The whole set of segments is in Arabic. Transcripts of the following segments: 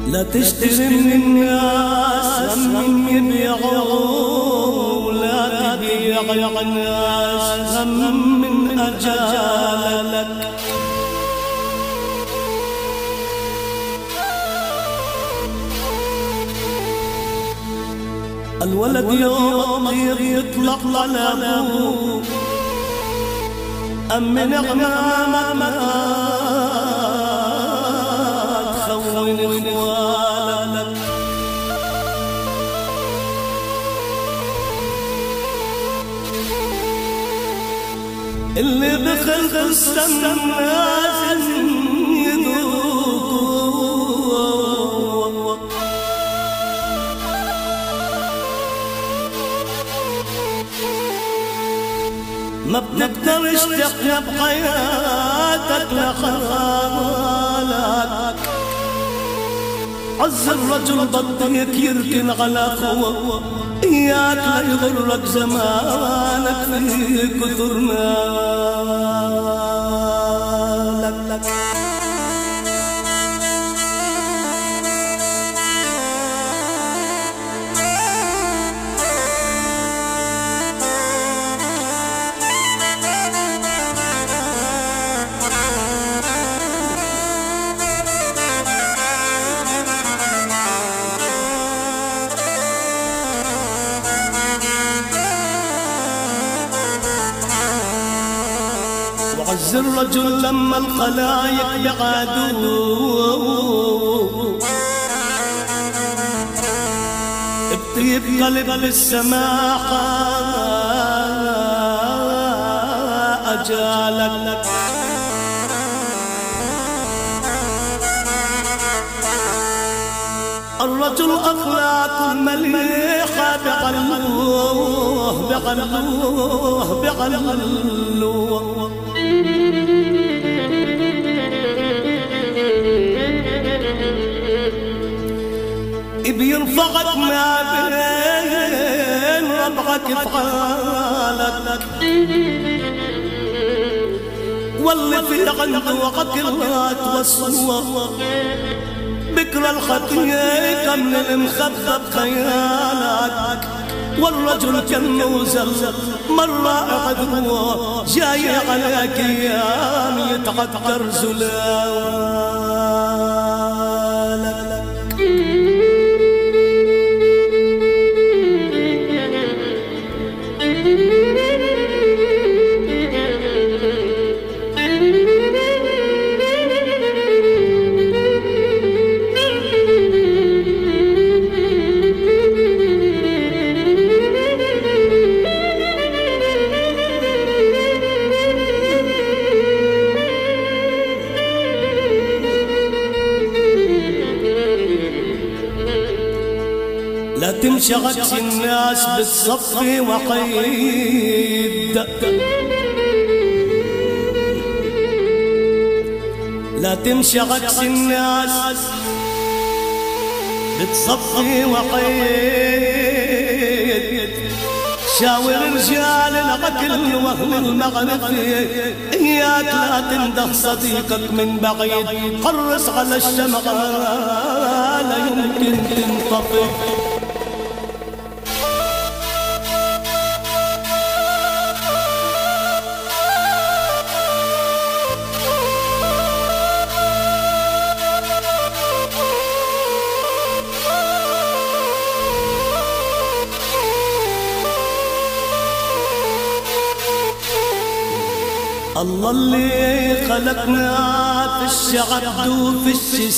لا تشتري من الناس هم يبيعوا، ولا تبيع الناس هم من أجالك. الولد يوم الطير يطلق على أبوه، أم نعمة ما تخون إخوانك. اللي بخلق السم لازم يذوق، ما بتقدرش تحيا بحياتك لخالك. عز الرجل بطيك يركن على اخوه، اياك لا يغرك زمانك في كثر مالك. وعز الرجل لما الخلايق يعادوه، بطيب قلب للسماحة أجالك. الرجل أخلاق مليحة بغلوه بغلوه بغلوه. بيرفعك ما بين ربعك بحالك، واللي في عنده عقلات وصوة بكرة الخطية كم المخبب خيالك. والرجل كالنوزل مرة عدوه جاي عليك ايام يتعذر زلالك. لا تمشي عكس الناس بالصف وحيد، لا تمشي عكس الناس بتصفي وحيد. شاور رجال العقل واهل المعرفة، اياك لا تنده صديقك من بعيد. حرص على الشمعة لا يمكن تنطفئ. الله اللي خلقنا في الشعب وفي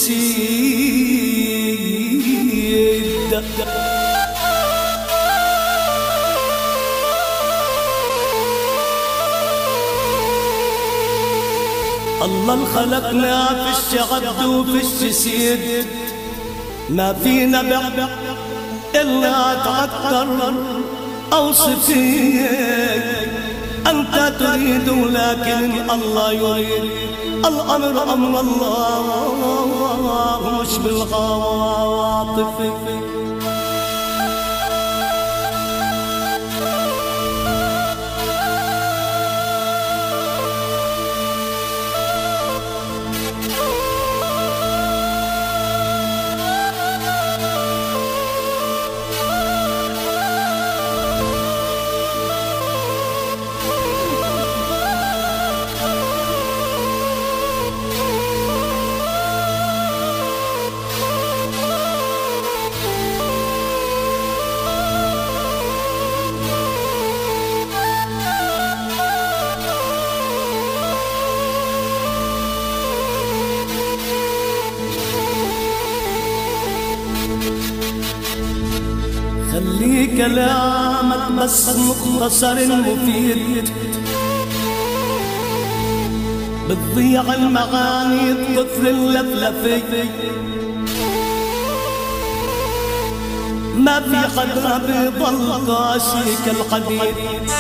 الشسيد، الله اللي خلقنا في الشعب وفي الشسيد. ما فينا بعد إلا تعثر أو صفيك. أنت تريد لكن الله يريد، الأمر أمر الله مش بالعواطف. خلي كلامك بس مختصر مفيد، بتضيع المعاني الطفل اللفلفي، ما في حدا بيضل قاسي كالحديد،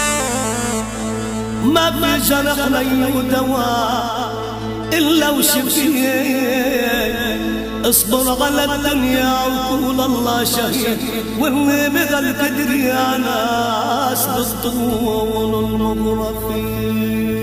ما في جرح له دواء إلا وشفيه. اصبر على الدنيا وقول الله شهيد، واللي بذا القدر يا ناس بالطول المغرفين.